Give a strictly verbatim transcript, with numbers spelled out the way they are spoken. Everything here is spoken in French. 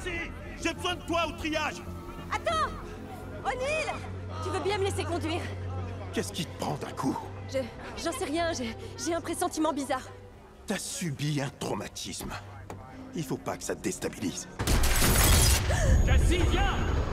Cassie! J'ai besoin de toi au triage! Attends! O'Neill! Tu veux bien me laisser conduire? Qu'est-ce qui te prend d'un coup? Je... j'en sais rien, j'ai... j'ai un pressentiment bizarre. T'as subi un traumatisme. Il faut pas que ça te déstabilise. Cassie, viens!